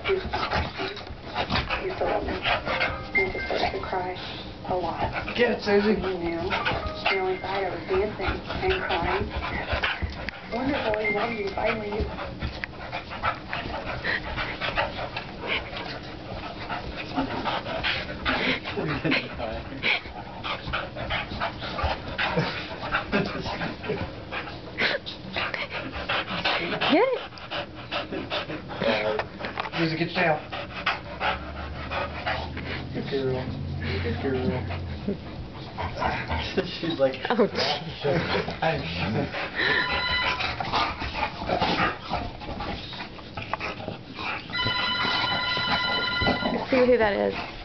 He used to love me. And just started to cry a lot. Get it, Susie. He knew. The only side I was dancing and crying. Wonderful, he loved you finally. Get it. Susie, get down. Good girl. Good girl. She's like, Oh, see who that is.